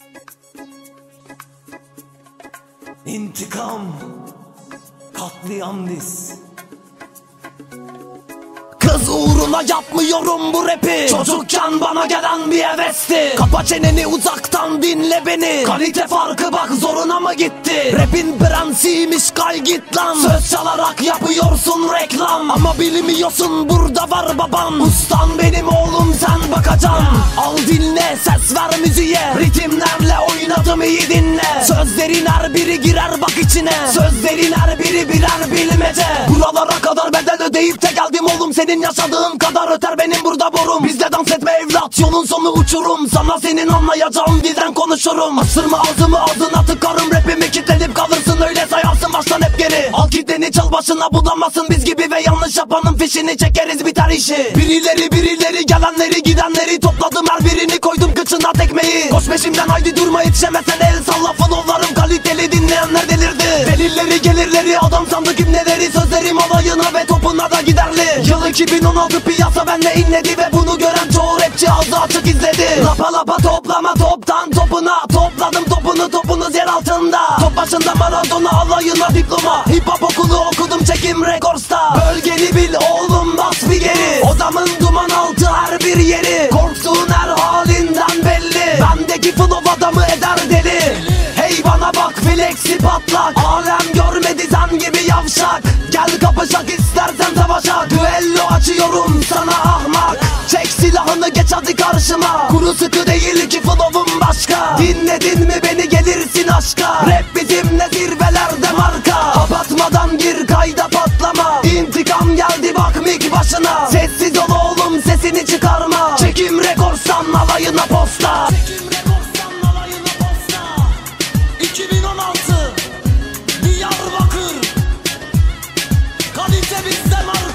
İntikam, katliam diz. Kız uğruna yapmıyorum bu rapi. Çocukken bana gelen bir hevesti. Kapa çeneni, uzaktan dinle beni. Kalite farkı bak zoruna mı gitti? Rapin prensiymiş, kay git lan. Söz çalarak yapıyorsun reklam, ama bilmiyorsun burada var babam. Ustan benim oğlum, sen bakacan. Al dinle, ses ver müziğe. Ritimlerle oynadım, iyi dinle. Sözlerin her biri girer bak içine. Sözlerin her biri birer bilmece. Buralara kadar bedel ödeyip de geldim oğlum. Senin yaşadığın kadar öter benim burada borum. Bizde dans etme evlat, yolun sonu uçurum. Sana senin anlayacağın dilden konuşurum. Asırma ağzımı, ağzına tıkarım. Rapimi kilitlenip kalırsın, öyle sayarsın baştan hep geri. Al kitleni, çal başına bulamazsın biz gibi. Ve yanlış yapanın fişini çekeriz, biter işi. Birileri gelenleri gidenleri topladım, her birini koydum kıçına tekmeyi. Koş peşimden haydi durma, yetişemezsen el salla. Flowlarım kaliteli, dinleyenler delirdi. Delilleri gelirleri, adam sandık imneleri. Sözlerim alayına ve topuna da giderli. Yıl 2016, piyasa benle inledi. Ve bunu gören çoğu rapçi ağzı açık izledi. Lapa lapa toplama, toptan topuna. Topladım topunuz yer altında. Top başında Maradona, alayına diploma. Hip hop okulu okudum, çekim Rekords'ta. Bölgeni bil oğlum, bas bir geri. Odamın duman altı her bir yeri. Korktuğun her halinden belli. Bendeki flow adamı eder deli. Hey bana bak, flexi patlak. Alem görmedi sen gibi yavşak. Gel kapışak, istersen savaşak. Düello açıyorum sana ahmak. Çek silahını, geç hadi karşıma. Kuru sıkı değil ki flow'um başka. Dinledin mi beni, gelirsin aşka. Rap bizimle zirvelerde marka. Kapatmadan gir kayda, patlama. İntikam geldi bak mik başına. Sessiz ol oğlum, sesini çıkarma. Çekim Rekords'tan alayına posta. Çekim Rekords'tan alayına posta. 2016 Diyarbakır. Kalite bizde marka.